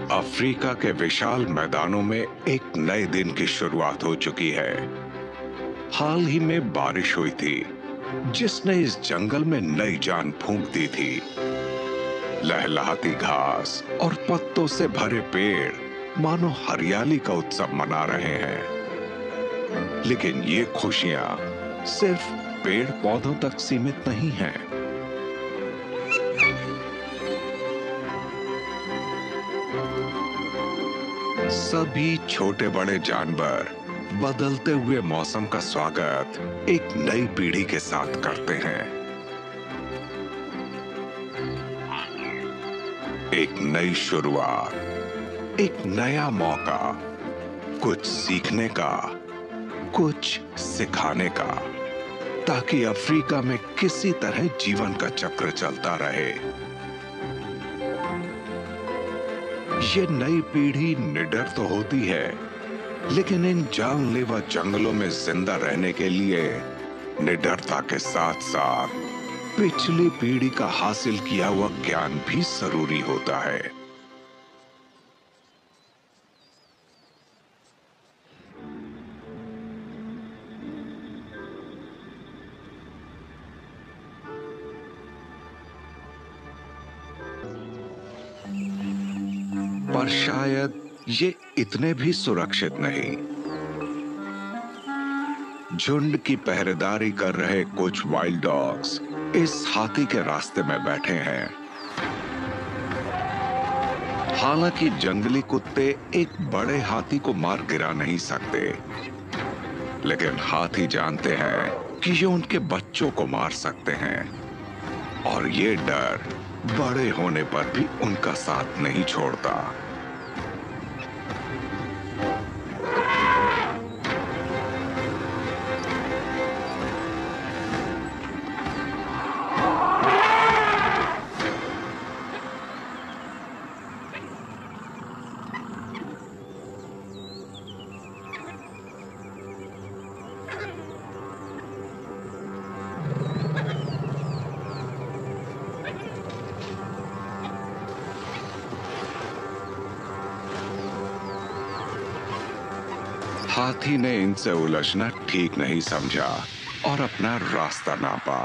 Africa के विशाल मैदानों में एक नए दिन की शुरुआत हो चुकी है। हाल ही में बारिश हुई थी जिसने इस जंगल में नई जान फूंक दी थी। लहलहाती घास और पत्तों से भरे पेड़ मानो हरियाली का उत्सव मना रहे हैं। लेकिन ये खुशियां सिर्फ पेड़ पौधों तक सीमित नहीं हैं। सभी छोटे बड़े जानवर बदलते हुए मौसम का स्वागत एक नई पीढ़ी के साथ करते हैं। एक नई शुरुआत, एक नया मौका, कुछ सीखने का, कुछ सिखाने का, ताकि अफ्रीका में किसी तरह जीवन का चक्र चलता रहे। ये नई पीढ़ी निडर तो होती है, लेकिन इन जानलेवा जंगलों में जिंदा रहने के लिए निडरता के साथ साथ पिछली पीढ़ी का हासिल किया हुआ ज्ञान भी जरूरी होता है। पर शायद ये इतने भी सुरक्षित नहीं। झुंड की पहरेदारी कर रहे कुछ वाइल्ड डॉग्स इस हाथी के रास्ते में बैठे हैं। हालांकि जंगली कुत्ते एक बड़े हाथी को मार गिरा नहीं सकते, लेकिन हाथी जानते हैं कि ये उनके बच्चों को मार सकते हैं, और ये डर बड़े होने पर भी उनका साथ नहीं छोड़ता। हाथी ने इनसे उलझना ठीक नहीं समझा और अपना रास्ता नापा।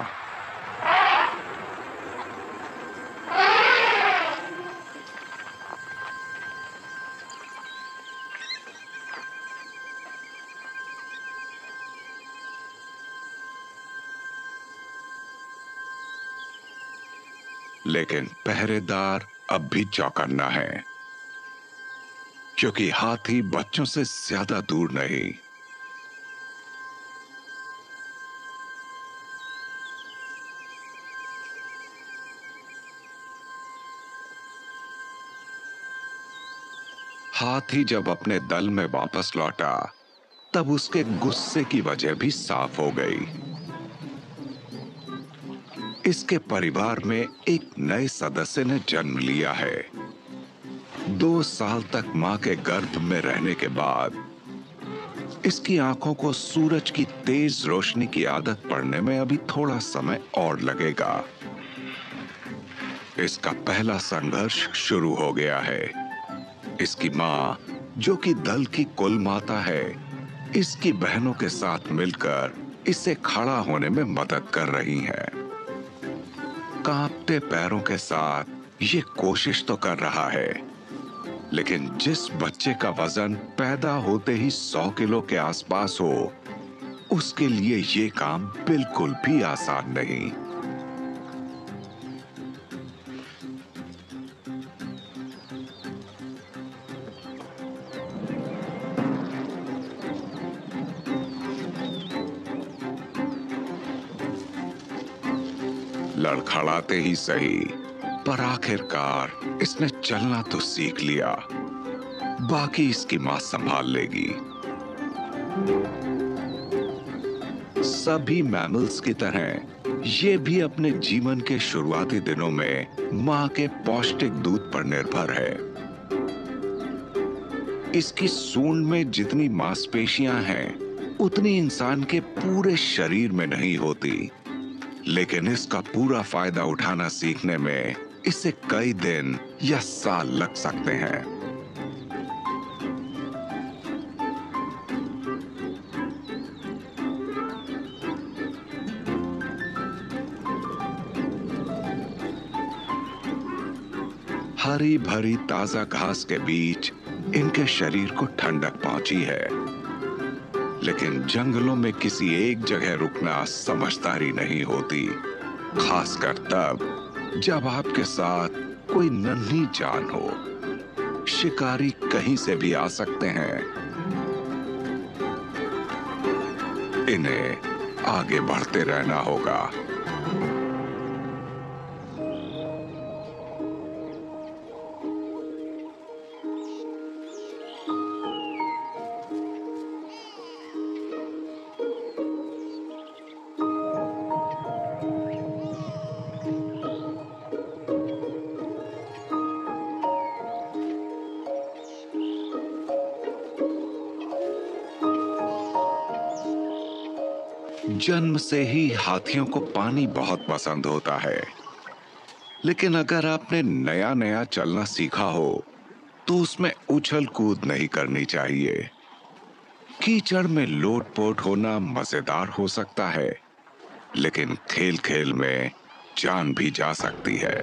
लेकिन पहरेदार अब भी चौकन्ना है, क्योंकि हाथी बच्चों से ज्यादा दूर नहीं। हाथी जब अपने दल में वापस लौटा, तब उसके गुस्से की वजह भी साफ हो गई। इसके परिवार में एक नए सदस्य ने जन्म लिया है। 2 साल तक मां के गर्भ में रहने के बाद इसकी आंखों को सूरज की तेज रोशनी की आदत पड़ने में अभी थोड़ा समय और लगेगा। इसका पहला संघर्ष शुरू हो गया है। इसकी मां, जो कि दल की कुल माता है, इसकी बहनों के साथ मिलकर इसे खड़ा होने में मदद कर रही है। कांपते पैरों के साथ ये कोशिश तो कर रहा है, लेकिन जिस बच्चे का वजन पैदा होते ही 100 किलो के आसपास हो, उसके लिए ये काम बिल्कुल भी आसान नहीं। लड़खड़ाते ही सही, पर आखिरकार इसने चलना तो सीख लिया। बाकी इसकी मां संभाल लेगी। सभी मैमल्स की तरह ये भी अपने जीवन के शुरुआती दिनों में मां के पौष्टिक दूध पर निर्भर है। इसकी सूंड में जितनी मांसपेशियां हैं, उतनी इंसान के पूरे शरीर में नहीं होती, लेकिन इसका पूरा फायदा उठाना सीखने में इसे कई दिन या साल लग सकते हैं। हरी भरी ताजा घास के बीच इनके शरीर को ठंडक पहुंची है, लेकिन जंगलों में किसी एक जगह रुकना समझदारी नहीं होती, खासकर तब जब आपके साथ कोई नन्ही जान हो। शिकारी कहीं से भी आ सकते हैं। इन्हें आगे बढ़ते रहना होगा। जन्म से ही हाथियों को पानी बहुत पसंद होता है, लेकिन अगर आपने नया नया चलना सीखा हो तो उसमें उछल कूद नहीं करनी चाहिए। कीचड़ में लोट-पोट होना मजेदार हो सकता है, लेकिन खेल खेल में जान भी जा सकती है।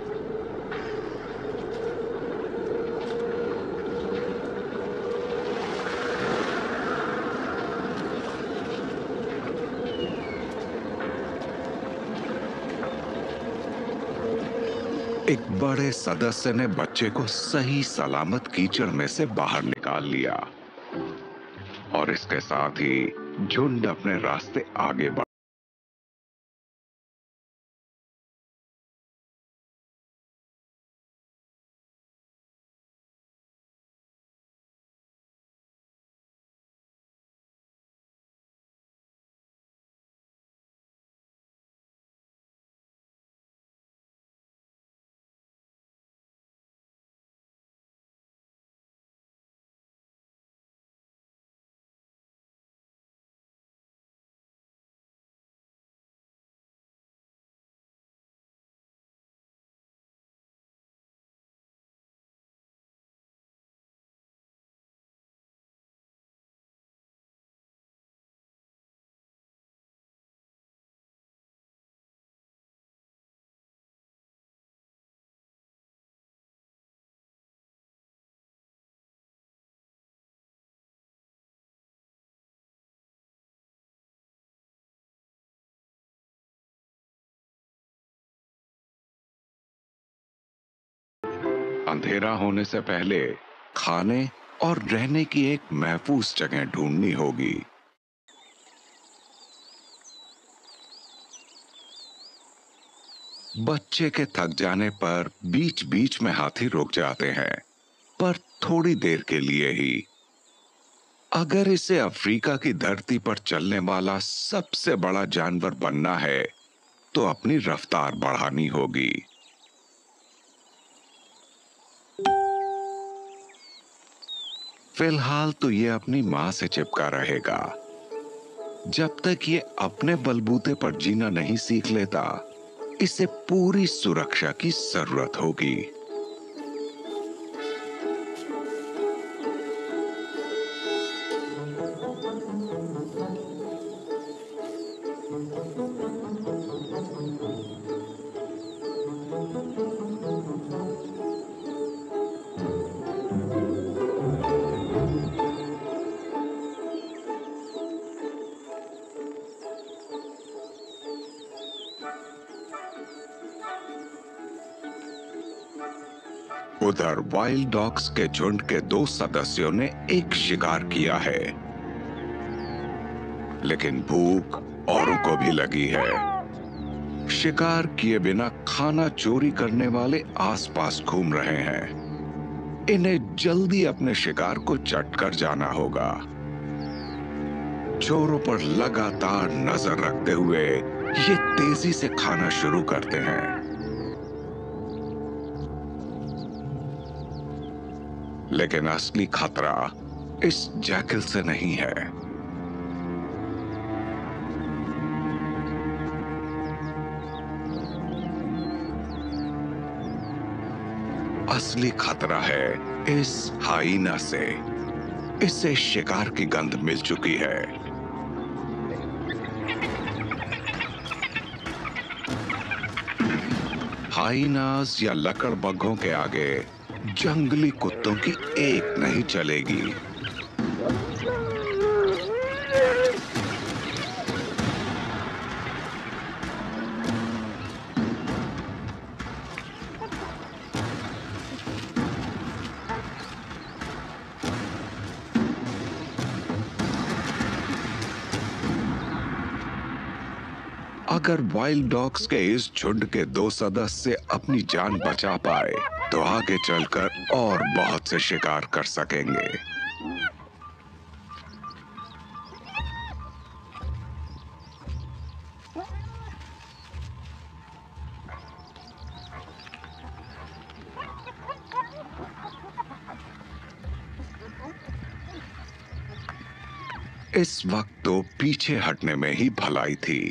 एक बड़े सदस्य ने बच्चे को सही सलामत कीचड़ में से बाहर निकाल लिया और इसके साथ ही झुंड अपने रास्ते आगे बढ़। अंधेरा होने से पहले खाने और रहने की एक महफूज जगह ढूंढनी होगी। बच्चे के थक जाने पर बीच बीच में हाथी रुक जाते हैं, पर थोड़ी देर के लिए ही। अगर इसे अफ्रीका की धरती पर चलने वाला सबसे बड़ा जानवर बनना है तो अपनी रफ्तार बढ़ानी होगी। फिलहाल तो ये अपनी मां से चिपका रहेगा। जब तक ये अपने बलबूते पर जीना नहीं सीख लेता, इसे पूरी सुरक्षा की जरूरत होगी। उधर वाइल्ड डॉग्स के झुंड के 2 सदस्यों ने एक शिकार किया है, लेकिन भूख औरों को भी लगी है। शिकार किए बिना खाना चोरी करने वाले आसपास घूम रहे हैं। इन्हें जल्दी अपने शिकार को चट कर जाना होगा। चोरों पर लगातार नजर रखते हुए ये तेजी से खाना शुरू करते हैं। लेकिन असली खतरा इस जैकल से नहीं है। असली खतरा है इस हाइना से। इसे शिकार की गंध मिल चुकी है। हाइनास या लकड़बग्घों के आगे जंगली कुत्तों की एक नहीं चलेगी। अगर वाइल्ड डॉग्स के इस झुंड के 2 सदस्य अपनी जान बचा पाए तो आगे चलकर और बहुत से शिकार कर सकेंगे। इस वक्त तो पीछे हटने में ही भलाई थी।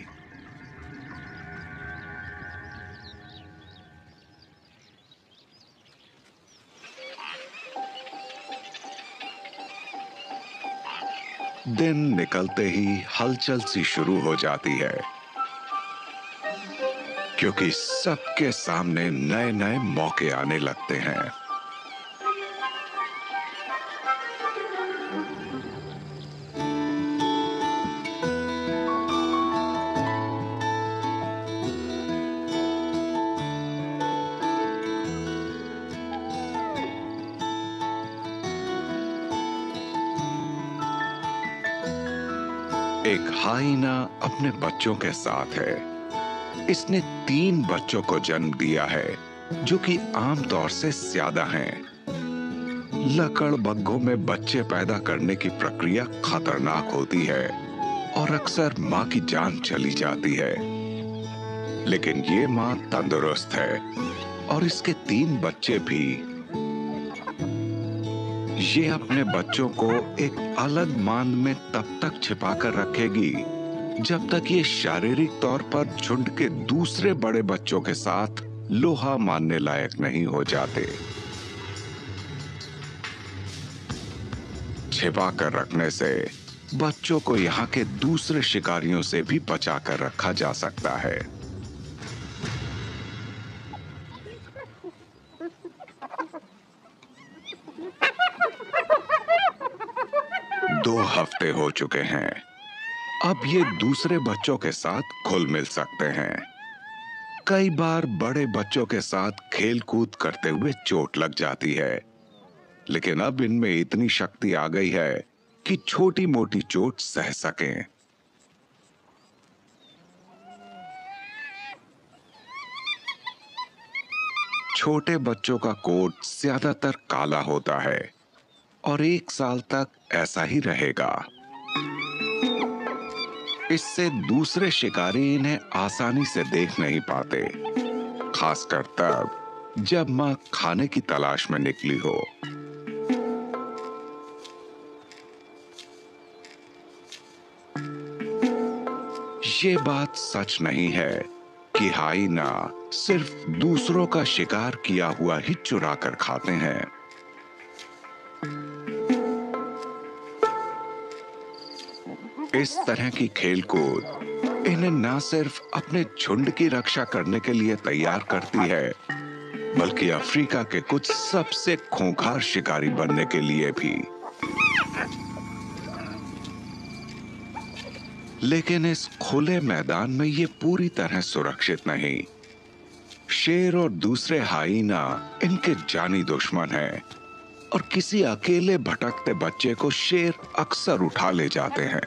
दिन निकलते ही हलचल सी शुरू हो जाती है, क्योंकि सबके सामने नए नए मौके आने लगते हैं। एक हाइना अपने बच्चों के साथ है। इसने 3 बच्चों को जन्म दिया है, जो कि आमतौर से ज्यादा हैं। लकड़बग्घों में बच्चे पैदा करने की प्रक्रिया खतरनाक होती है और अक्सर मां की जान चली जाती है। लेकिन ये मां तंदुरुस्त है और इसके 3 बच्चे भी। ये अपने बच्चों को एक अलग मांद में तब तक छिपाकर रखेगी जब तक ये शारीरिक तौर पर झुंड के दूसरे बड़े बच्चों के साथ लोहा मानने लायक नहीं हो जाते। छिपाकर रखने से बच्चों को यहाँ के दूसरे शिकारियों से भी बचाकर रखा जा सकता है। दो हफ्ते हो चुके हैं। अब ये दूसरे बच्चों के साथ घुल मिल सकते हैं। कई बार बड़े बच्चों के साथ खेल कूद करते हुए चोट लग जाती है, लेकिन अब इनमें इतनी शक्ति आ गई है कि छोटी मोटी चोट सह सकें। छोटे बच्चों का कोट ज्यादातर काला होता है और 1 साल तक ऐसा ही रहेगा। इससे दूसरे शिकारी इन्हें आसानी से देख नहीं पाते, खासकर तब जब मां खाने की तलाश में निकली हो। ये बात सच नहीं है कि हाइना सिर्फ दूसरों का शिकार किया हुआ ही चुरा कर खाते हैं। इस तरह की खेलकूद इन्हें न सिर्फ अपने झुंड की रक्षा करने के लिए तैयार करती है, बल्कि अफ्रीका के कुछ सबसे खूंखार शिकारी बनने के लिए भी। लेकिन इस खुले मैदान में ये पूरी तरह सुरक्षित नहीं। शेर और दूसरे हाइना इनके जानी दुश्मन हैं और किसी अकेले भटकते बच्चे को शेर अक्सर उठा ले जाते हैं।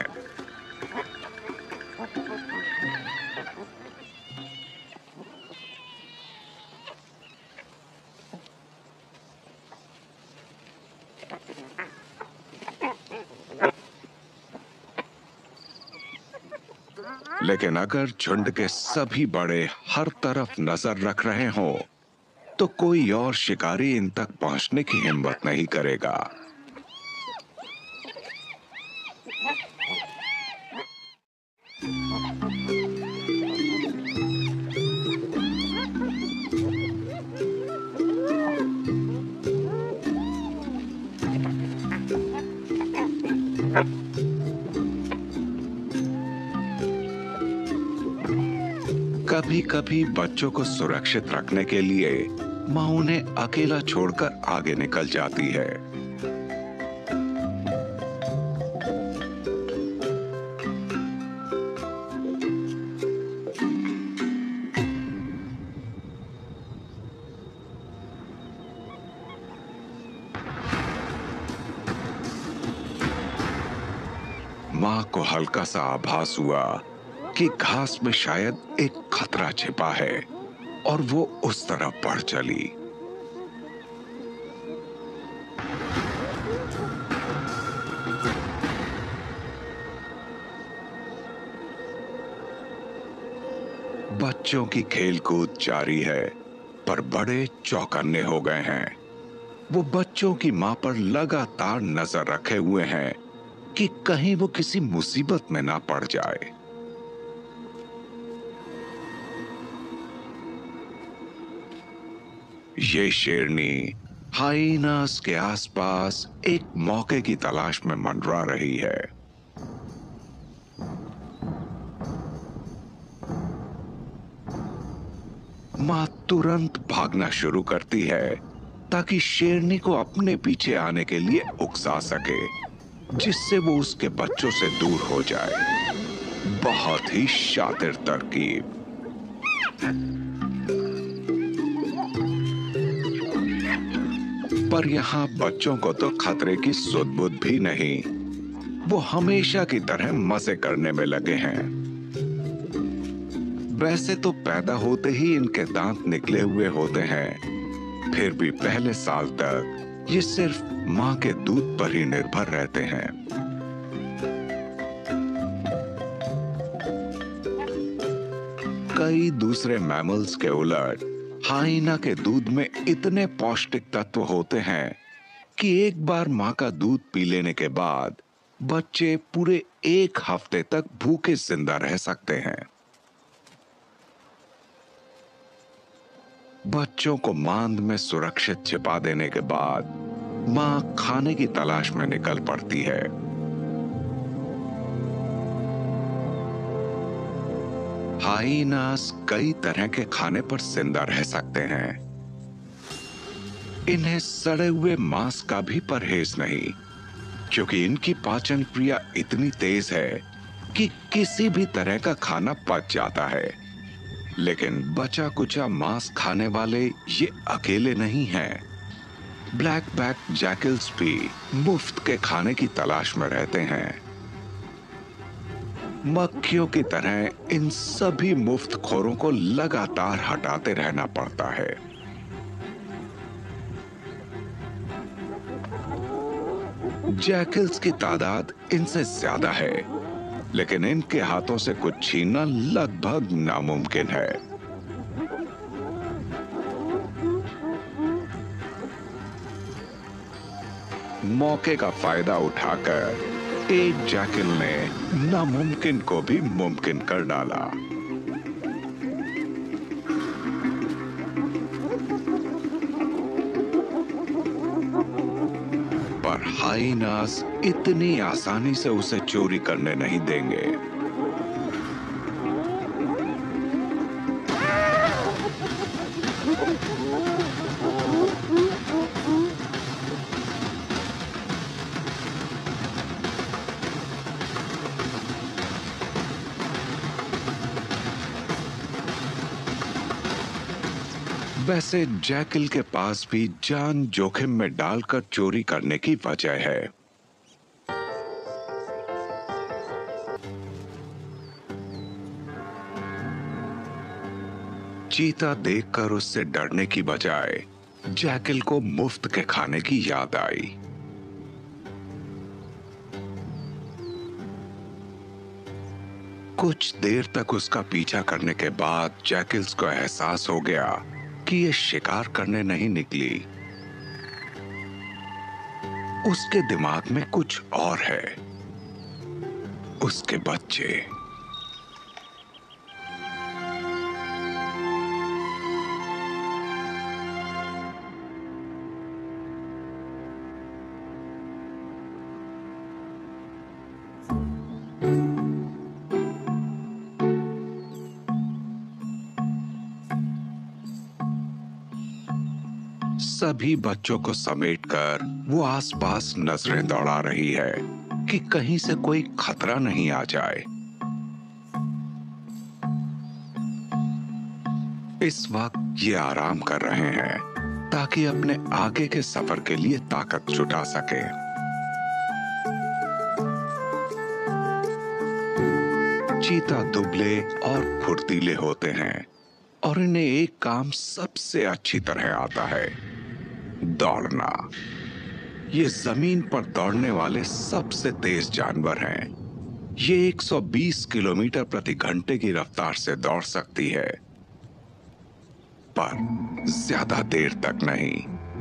लेकिन अगर झुंड के सभी बड़े हर तरफ नजर रख रहे हों, तो कोई और शिकारी इन तक पहुंचने की हिम्मत नहीं करेगा। कभी कभी बच्चों को सुरक्षित रखने के लिए माँ उन्हें अकेला छोड़कर आगे निकल जाती है। माँ को हल्का सा आभास हुआ कि घास में शायद एक खतरा छिपा है और वो उस तरफ बढ़ चली। बच्चों की खेलकूद जारी है, पर बड़े चौकन्ने हो गए हैं। वो बच्चों की माँ पर लगातार नजर रखे हुए हैं कि कहीं वो किसी मुसीबत में ना पड़ जाए। ये शेरनी हाइनास के आसपास एक मौके की तलाश में मंडरा रही है। माँ तुरंत भागना शुरू करती है ताकि शेरनी को अपने पीछे आने के लिए उकसा सके, जिससे वो उसके बच्चों से दूर हो जाए। बहुत ही शातिर तरकीब। पर यहाँ बच्चों को तो खतरे की सुध-बुध भी नहीं। वो हमेशा की तरह मजे करने में लगे हैं। वैसे तो पैदा होते ही इनके दांत निकले हुए होते हैं, फिर भी पहले साल तक ये सिर्फ माँ के दूध पर ही निर्भर रहते हैं। कई दूसरे मैमल्स के उलट हाइना के दूध में इतने पौष्टिक तत्व होते हैं कि एक बार माँ का दूध पी लेने के बाद बच्चे पूरे 1 हफ्ते तक भूखे जिंदा रह सकते हैं। बच्चों को मांद में सुरक्षित छिपा देने के बाद माँ खाने की तलाश में निकल पड़ती है। हाइनास कई तरह के खाने पर जिंदा रह सकते हैं। इन्हें सड़े हुए मांस का भी परहेज नहीं, क्योंकि इनकी पाचन क्रिया इतनी तेज है कि किसी भी तरह का खाना पच जाता है। लेकिन बचा कुचा मांस खाने वाले ये अकेले नहीं हैं। ब्लैक बैक जैकल्स भी मुफ्त के खाने की तलाश में रहते हैं। मक्खियों की तरह इन सभी मुफ्तखोरों को लगातार हटाते रहना पड़ता है। जैकल्स की तादाद इनसे ज्यादा है, लेकिन इनके हाथों से कुछ छीनना लगभग नामुमकिन है। मौके का फायदा उठाकर एक जैकल ने नामुमकिन को भी मुमकिन कर डाला। पर हाइनास इतनी आसानी से उसे चोरी करने नहीं देंगे। वैसे जैकल के पास भी जान जोखिम में डालकर चोरी करने की वजह है। चीता देखकर उससे डरने की बजाय जैकल को मुफ्त के खाने की याद आई। कुछ देर तक उसका पीछा करने के बाद जैकल्स को एहसास हो गया कि ये शिकार करने नहीं निकली। उसके दिमाग में कुछ और है। उसके बच्चे। सभी बच्चों को समेटकर वो आसपास नजरें दौड़ा रही है कि कहीं से कोई खतरा नहीं आ जाए। इस वक्त ये आराम कर रहे हैं ताकि अपने आगे के सफर के लिए ताकत जुटा सके। चीता दुबले और फुर्तीले होते हैं और इन्हें एक काम सबसे अच्छी तरह आता है, दौड़ना। ये जमीन पर दौड़ने वाले सबसे तेज जानवर हैं। ये 120 किलोमीटर प्रति घंटे की रफ्तार से दौड़ सकती है, पर ज्यादा देर तक नहीं।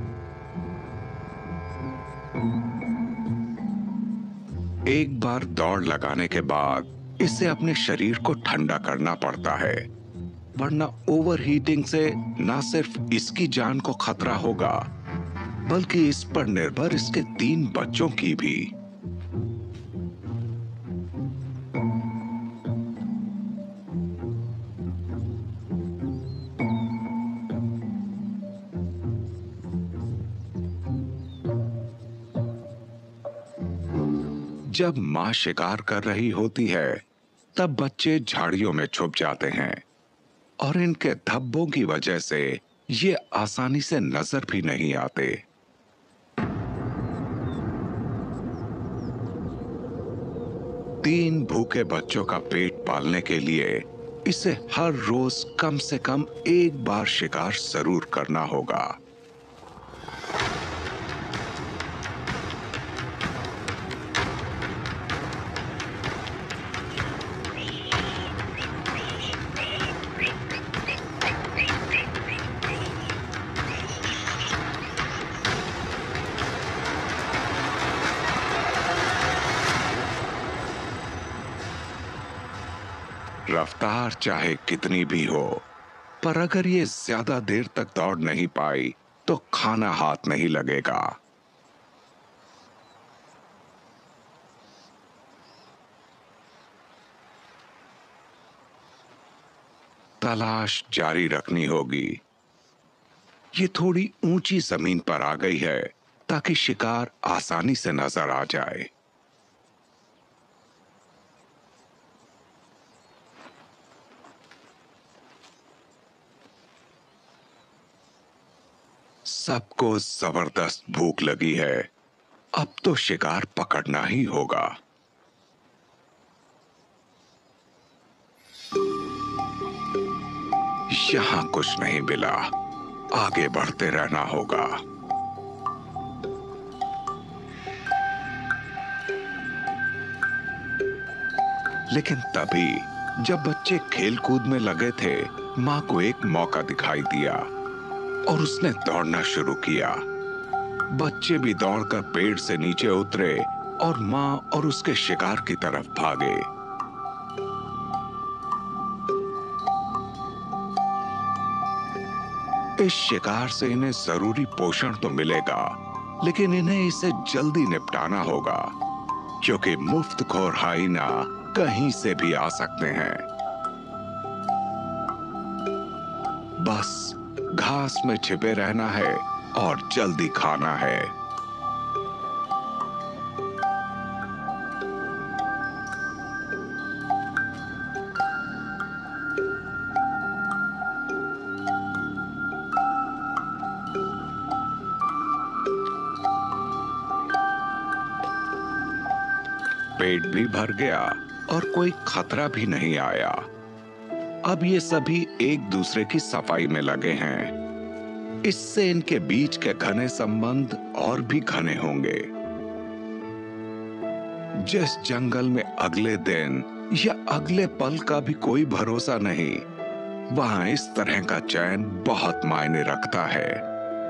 एक बार दौड़ लगाने के बाद इसे अपने शरीर को ठंडा करना पड़ता है, वरना ओवरहीटिंग से न सिर्फ इसकी जान को खतरा होगा, बल्कि इस पर निर्भर इसके 3 बच्चों की भी। जब मां शिकार कर रही होती है, तब बच्चे झाड़ियों में छुप जाते हैं और इनके धब्बों की वजह से ये आसानी से नजर भी नहीं आते। तीन भूखे बच्चों का पेट पालने के लिए इसे हर रोज कम से कम एक बार शिकार जरूर करना होगा। रफ्तार चाहे कितनी भी हो, पर अगर ये ज्यादा देर तक दौड़ नहीं पाई तो खाना हाथ नहीं लगेगा। तलाश जारी रखनी होगी। ये थोड़ी ऊंची जमीन पर आ गई है ताकि शिकार आसानी से नजर आ जाए। सबको जबरदस्त भूख लगी है, अब तो शिकार पकड़ना ही होगा। यहां कुछ नहीं मिला, आगे बढ़ते रहना होगा। लेकिन तभी जब बच्चे खेलकूद में लगे थे, मां को एक मौका दिखाई दिया और उसने दौड़ना शुरू किया। बच्चे भी दौड़कर पेड़ से नीचे उतरे और मां और उसके शिकार की तरफ भागे। इस शिकार से इन्हें जरूरी पोषण तो मिलेगा, लेकिन इन्हें इसे जल्दी निपटाना होगा, क्योंकि मुफ्तखोर हाइना कहीं से भी आ सकते हैं। बस घास में छिपे रहना है और जल्दी खाना है। पेट भी भर गया और कोई खतरा भी नहीं आया। अब ये सभी एक दूसरे की सफाई में लगे हैं। इससे इनके बीच के घने संबंध और भी घने होंगे। जिस जंगल में अगले दिन या अगले पल का भी कोई भरोसा नहीं, वहां इस तरह का चैन बहुत मायने रखता है।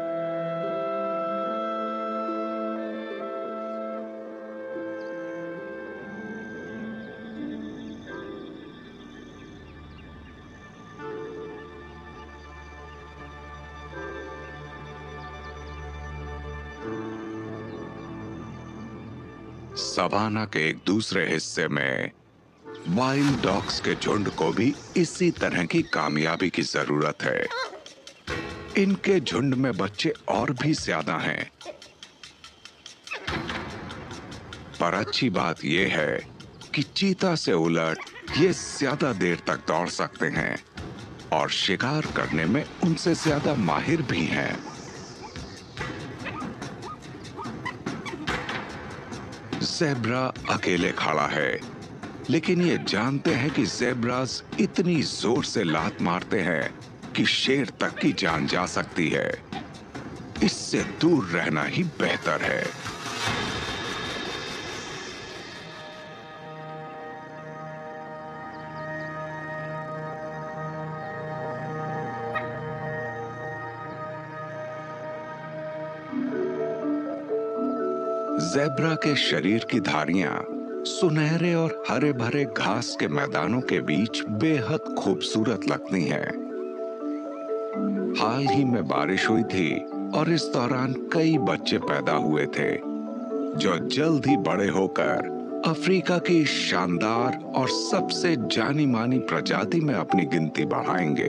सवाना के एक दूसरे हिस्से में वाइल्ड डॉग्स के झुंड को भी इसी तरह की कामयाबी की जरूरत है। इनके झुंड में बच्चे और भी ज्यादा हैं। पर अच्छी बात यह है कि चीता से उलट ये ज्यादा देर तक दौड़ सकते हैं और शिकार करने में उनसे ज्यादा माहिर भी हैं। ज़ेब्रा अकेले खड़ा है, लेकिन ये जानते हैं कि ज़ेब्रास इतनी जोर से लात मारते हैं कि शेर तक की जान जा सकती है। इससे दूर रहना ही बेहतर है। ज़ेब्रा के शरीर की धारियां सुनहरे और हरे भरे घास के मैदानों के बीच बेहद खूबसूरत लगती हैं। हाल ही में बारिश हुई थी और इस दौरान कई बच्चे पैदा हुए थे जो जल्द ही बड़े होकर अफ्रीका की शानदार और सबसे जानी मानी प्रजाति में अपनी गिनती बढ़ाएंगे।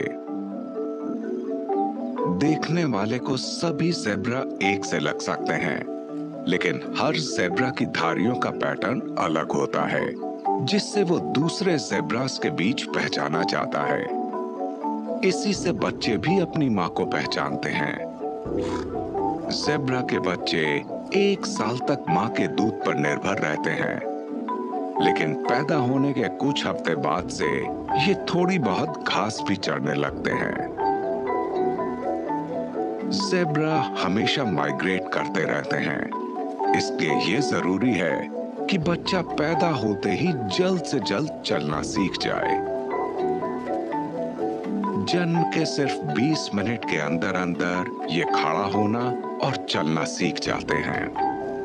देखने वाले को सभी ज़ेब्रा एक से लग सकते हैं, लेकिन हर ज़ेब्रा की धारियों का पैटर्न अलग होता है, जिससे वो दूसरे ज़ेब्रास के बीच पहचाना जाता है। इसी से बच्चे भी अपनी मां को पहचानते हैं। ज़ेब्रा के बच्चे 1 साल तक मां के दूध पर निर्भर रहते हैं, लेकिन पैदा होने के कुछ हफ्ते बाद से ये थोड़ी बहुत घास भी चरने लगते हैं। ज़ेब्रा हमेशा माइग्रेट करते रहते हैं, इसलिए ये जरूरी है कि बच्चा पैदा होते ही जल्द से जल्द चलना सीख जाए। जन्म के सिर्फ 20 मिनट के अंदर अंदर ये खड़ा होना और चलना सीख जाते हैं।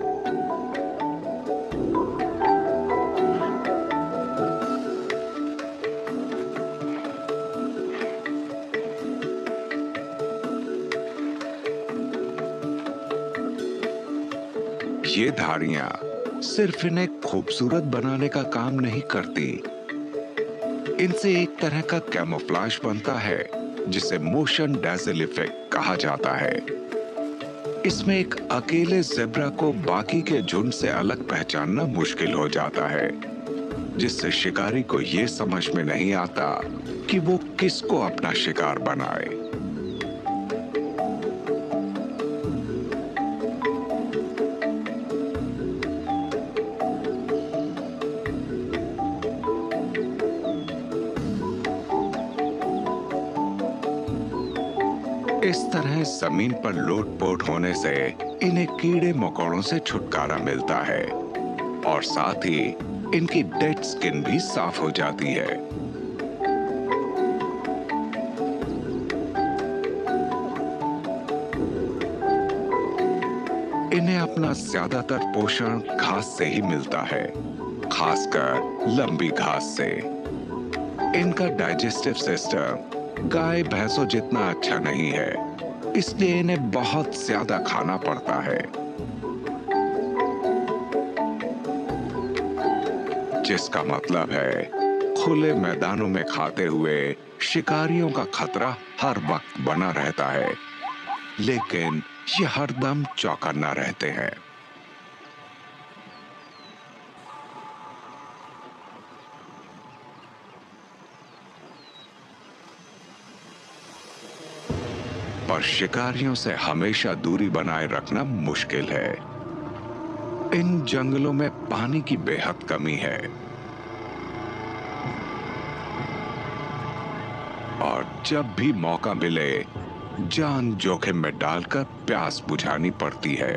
ये धारियां सिर्फ इन्हें खूबसूरत बनाने का काम नहीं करती, इनसे एक तरह का कैमोफ्लेज बनता है जिसे मोशन डैज़ल इफेक्ट कहा जाता है। इसमें एक अकेले ज़ेब्रा को बाकी के झुंड से अलग पहचानना मुश्किल हो जाता है, जिससे शिकारी को यह समझ में नहीं आता कि वो किसको अपना शिकार बनाए। इस तरह जमीन पर लोट-पोट होने से इन्हें कीड़े मकोड़ों से छुटकारा मिलता है और साथ ही इनकी डेड स्किन भी साफ हो जाती है। इन्हें अपना ज्यादातर पोषण घास से ही मिलता है, खासकर लंबी घास से। इनका डाइजेस्टिव सिस्टम गाय भैंसों जितना अच्छा नहीं है, इसलिए इन्हें बहुत ज्यादा खाना पड़ता है, जिसका मतलब है खुले मैदानों में खाते हुए शिकारियों का खतरा हर वक्त बना रहता है, लेकिन ये हरदम चौकन्ना रहते हैं। पर शिकारियों से हमेशा दूरी बनाए रखना मुश्किल है। इन जंगलों में पानी की बेहद कमी है और जब भी मौका मिले जान जोखिम में डालकर प्यास बुझानी पड़ती है।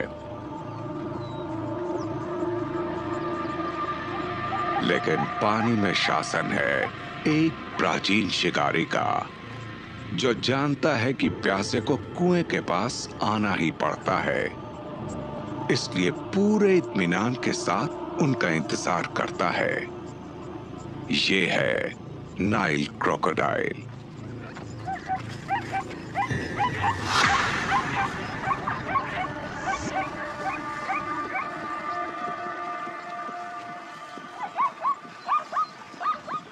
लेकिन पानी में शासन है एक प्राचीन शिकारी का, जो जानता है कि प्यासे को कुएं के पास आना ही पड़ता है, इसलिए पूरे इत्मीनान के साथ उनका इंतजार करता है। ये है नाइल क्रोकोडाइल।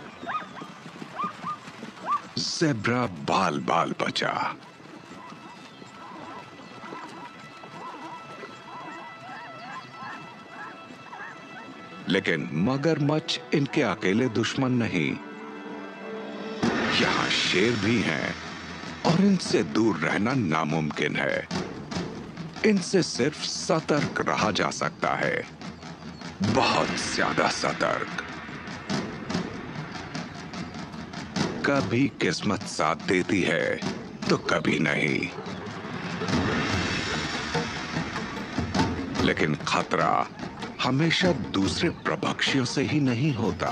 ज़ेब्रा बाल बाल बचा। लेकिन मगरमच्छ इनके अकेले दुश्मन नहीं। यहाँ शेर भी हैं और इनसे दूर रहना नामुमकिन है। इनसे सिर्फ सतर्क रहा जा सकता है, बहुत ज्यादा सतर्क। कभी किस्मत साथ देती है तो कभी नहीं, लेकिन खतरा हमेशा दूसरे प्रभक्षियों से ही नहीं होता।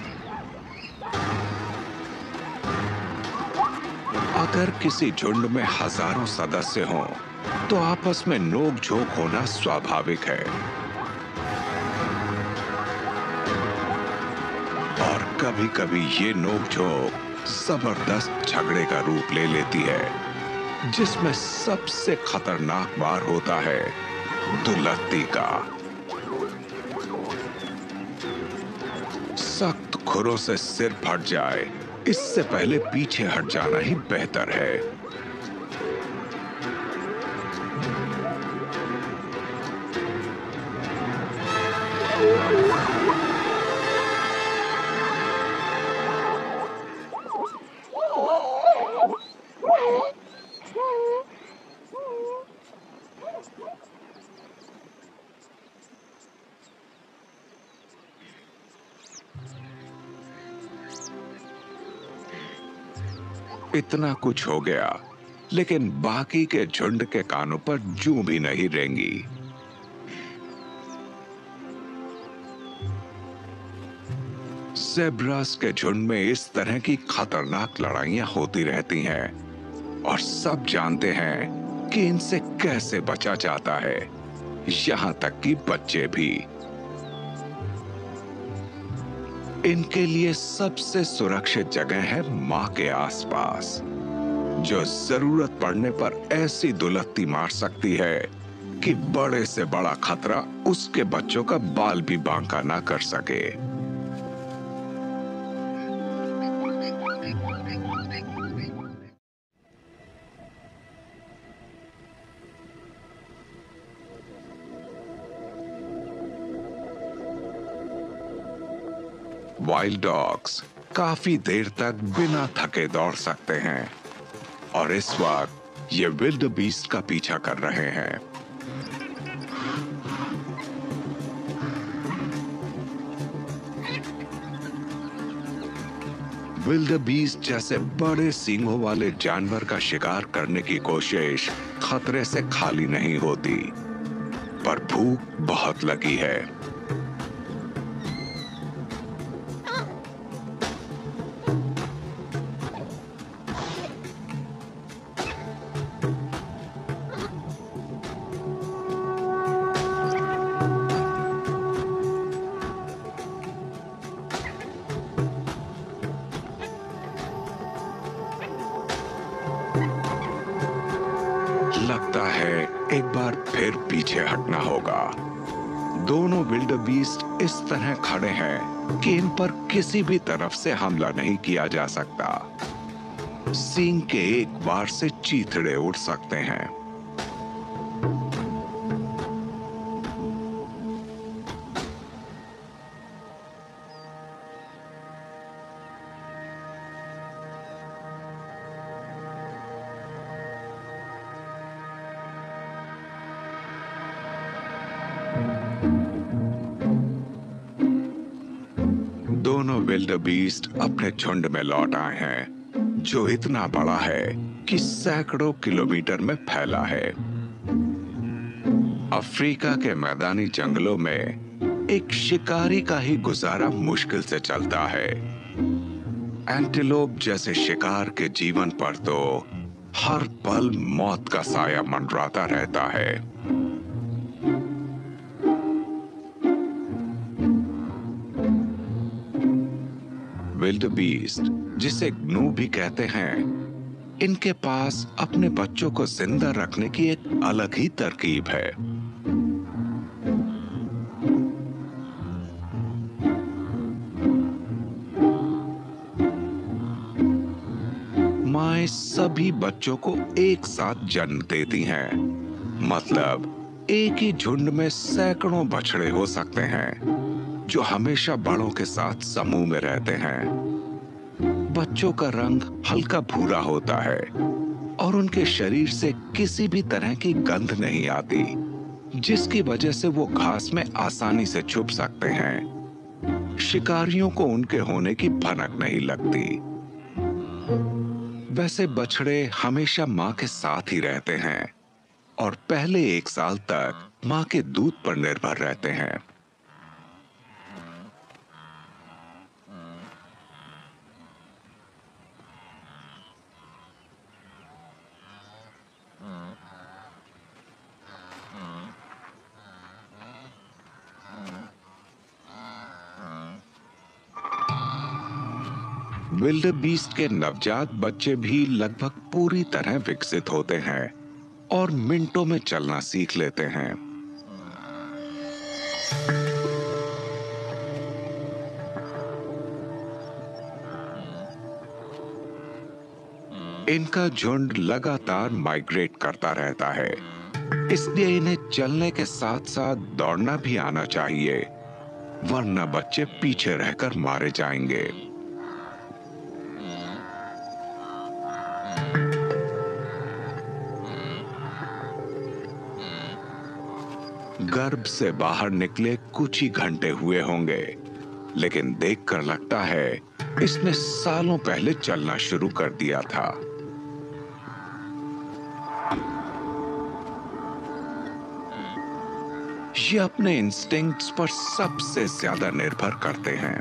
अगर किसी झुंड में हजारों सदस्य हों, तो आपस में नोक-झोंक होना स्वाभाविक है। और कभी-कभी ये नोक-झोंक जबरदस्त झगड़े का रूप ले लेती है, जिसमें सबसे खतरनाक वार होता है दुलत्ती का। सख्त खुरों से सिर फट जाए, इससे पहले पीछे हट जाना ही बेहतर है। इतना कुछ हो गया, लेकिन बाकी के झुंड के कानों पर जूं भी नहीं रेंगी। ज़ेब्रास के झुंड में इस तरह की खतरनाक लड़ाइयां होती रहती हैं, और सब जानते हैं कि इनसे कैसे बचा जाता है, यहां तक कि बच्चे भी। इनके लिए सबसे सुरक्षित जगह है मां के आसपास, जो जरूरत पड़ने पर ऐसी दुलत्ती मार सकती है कि बड़े से बड़ा खतरा उसके बच्चों का बाल भी बांका ना कर सके। वाइल्ड डॉग्स काफी देर तक बिना थके दौड़ सकते हैं, और इस वक्त ये विल्ड बीस्ट का पीछा कर रहे हैं। विल्ड बीस्ट जैसे बड़े सींगों वाले जानवर का शिकार करने की कोशिश खतरे से खाली नहीं होती, पर भूख बहुत लगी है। लगता है एक बार फिर पीछे हटना होगा। दोनों विल्डबीस्ट इस तरह खड़े हैं कि इन पर किसी भी तरफ से हमला नहीं किया जा सकता। सींग के एक बार से चीथड़े उड़ सकते हैं। दोनों विल्डबीस्ट अपने झुंड में लौट आए हैं, जो इतना बड़ा है कि सैकड़ों किलोमीटर में फैला है। अफ्रीका के मैदानी जंगलों में एक शिकारी का ही गुजारा मुश्किल से चलता है। एंटीलोप जैसे शिकार के जीवन पर तो हर पल मौत का साया मंडराता रहता है। विल्डबीस्ट, जिसे ग्नू भी कहते हैं, इनके पास अपने बच्चों को जिंदा रखने की एक अलग ही तरकीब है। माएं सभी बच्चों को एक साथ जन्म देती हैं, मतलब एक ही झुंड में सैकड़ों बछड़े हो सकते हैं। जो हमेशा बड़ों के साथ समूह में रहते हैं। बच्चों का रंग हल्का भूरा होता है और उनके शरीर से किसी भी तरह की गंध नहीं आती, जिसकी वजह से वो घास में आसानी से छुप सकते हैं। शिकारियों को उनके होने की भनक नहीं लगती। वैसे बछड़े हमेशा माँ के साथ ही रहते हैं और पहले 1 साल तक माँ के दूध पर निर्भर रहते हैं। विल्डेबीस्ट के नवजात बच्चे भी लगभग पूरी तरह विकसित होते हैं और मिनटों में चलना सीख लेते हैं। इनका झुंड लगातार माइग्रेट करता रहता है, इसलिए इन्हें चलने के साथ साथ दौड़ना भी आना चाहिए, वरना बच्चे पीछे रहकर मारे जाएंगे। गर्भ से बाहर निकले कुछ ही घंटे हुए होंगे, लेकिन देखकर लगता है इसने सालों पहले चलना शुरू कर दिया था। ये अपने इंस्टिंक्ट्स पर सबसे ज्यादा निर्भर करते हैं।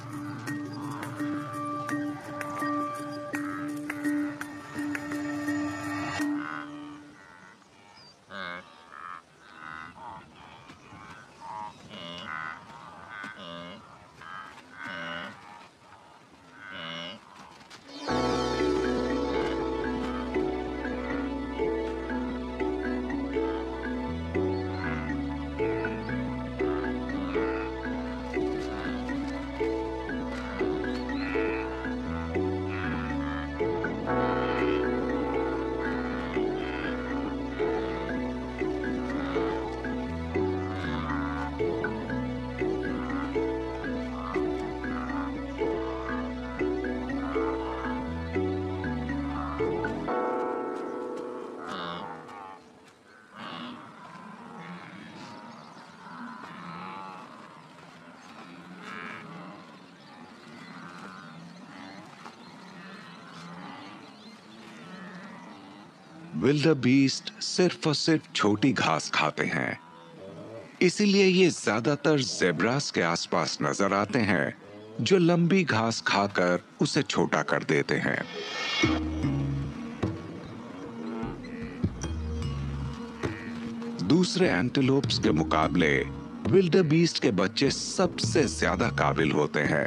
विल्डेबीस्ट सिर्फ और सिर्फ छोटी घास खाते हैं, इसीलिए ये ज्यादातर ज़ेब्रास के आसपास नजर आते हैं, जो लंबी घास खाकर उसे छोटा कर देते हैं। दूसरे एंटीलोप्स के मुकाबले विल्डेबीस्ट के बच्चे सबसे ज्यादा काबिल होते हैं।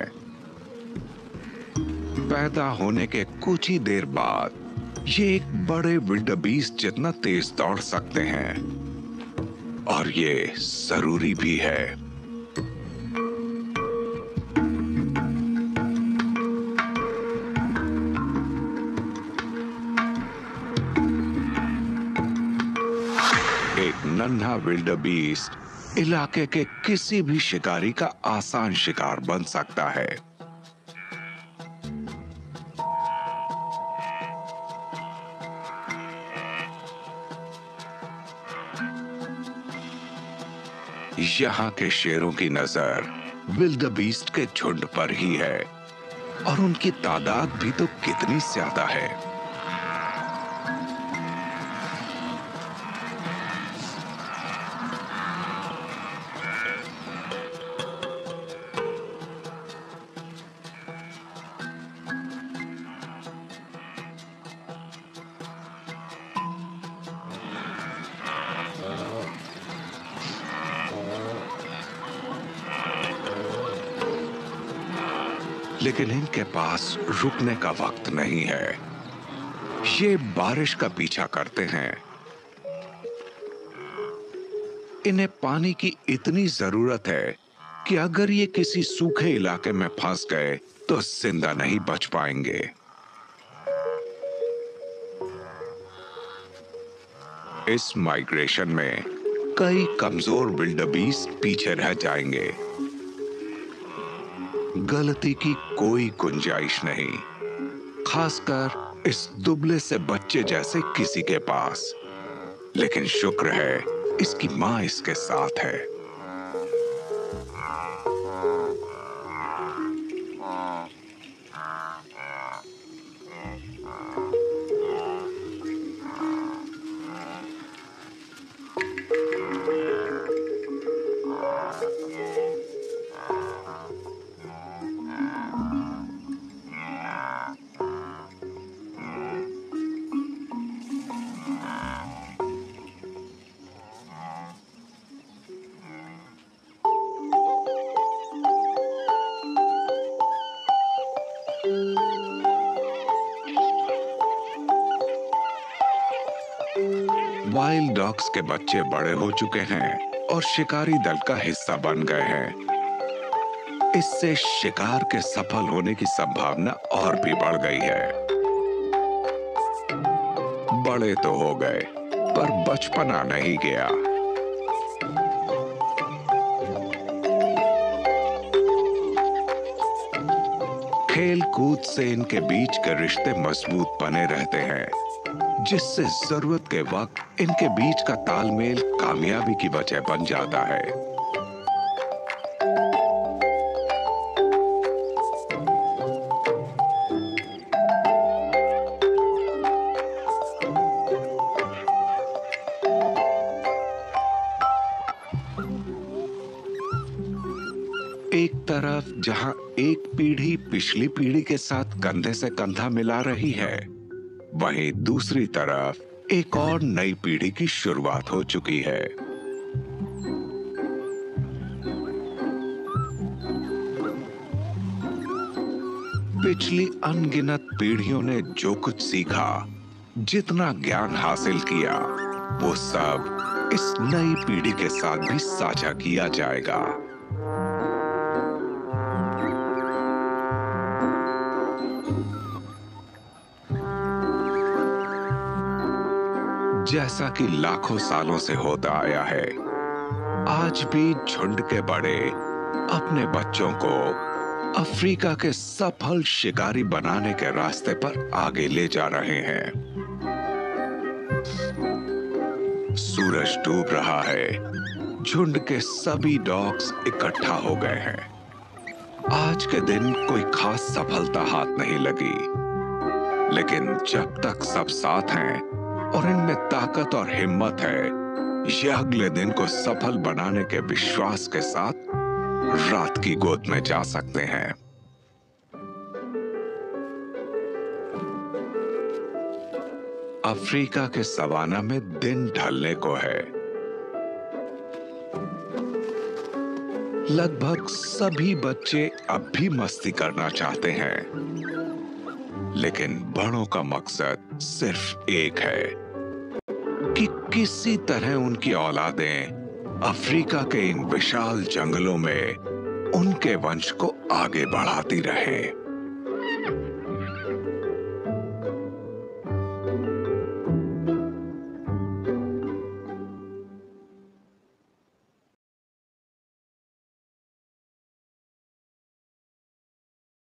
पैदा होने के कुछ ही देर बाद ये एक बड़े विल्डेबीस्ट जितना तेज दौड़ सकते हैं, और ये जरूरी भी है। एक नन्हा विल्डेबीस्ट इलाके के किसी भी शिकारी का आसान शिकार बन सकता है। यहाँ के शेरों की नजर विल्डेबीस्ट के झुंड पर ही है, और उनकी तादाद भी तो कितनी ज्यादा है। लेकिन इनके पास रुकने का वक्त नहीं है। ये बारिश का पीछा करते हैं। इन्हें पानी की इतनी जरूरत है कि अगर ये किसी सूखे इलाके में फंस गए तो जिंदा नहीं बच पाएंगे। इस माइग्रेशन में कई कमजोर विल्डेबीस्ट पीछे रह जाएंगे, गलती की कोई गुंजाइश नहीं, खासकर इस दुबले से बच्चे जैसे किसी के पास। लेकिन शुक्र है इसकी मां इसके साथ है। वाइल्ड डॉग्स के बच्चे बड़े हो चुके हैं और शिकारी दल का हिस्सा बन गए हैं। इससे शिकार के सफल होने की संभावना और भी बढ़ गई है। बड़े तो हो गए पर बचपना नहीं गया। खेल कूद से इनके बीच के रिश्ते मजबूत बने रहते हैं, जिससे जरूरत के वक्त इनके बीच का तालमेल कामयाबी की वजह बन जाता है। एक तरफ जहां एक पीढ़ी पिछली पीढ़ी के साथ कंधे से कंधा मिला रही है, वहीं दूसरी तरफ एक और नई पीढ़ी की शुरुआत हो चुकी है। पिछली अनगिनत पीढ़ियों ने जो कुछ सीखा, जितना ज्ञान हासिल किया, वो सब इस नई पीढ़ी के साथ भी साझा किया जाएगा। जैसा कि लाखों सालों से होता आया है, आज भी झुंड के बड़े अपने बच्चों को अफ्रीका के सफल शिकारी बनाने के रास्ते पर आगे ले जा रहे हैं। सूरज डूब रहा है, झुंड के सभी डॉग्स इकट्ठा हो गए हैं। आज के दिन कोई खास सफलता हाथ नहीं लगी, लेकिन जब तक सब साथ हैं और इनमें ताकत और हिम्मत है, ये अगले दिन को सफल बनाने के विश्वास के साथ रात की गोद में जा सकते हैं। अफ्रीका के सवाना में दिन ढलने को है। लगभग सभी बच्चे अब भी मस्ती करना चाहते हैं, लेकिन बड़ों का मकसद सिर्फ एक है कि किसी तरह उनकी औलादें अफ्रीका के इन विशाल जंगलों में उनके वंश को आगे बढ़ाती रहें।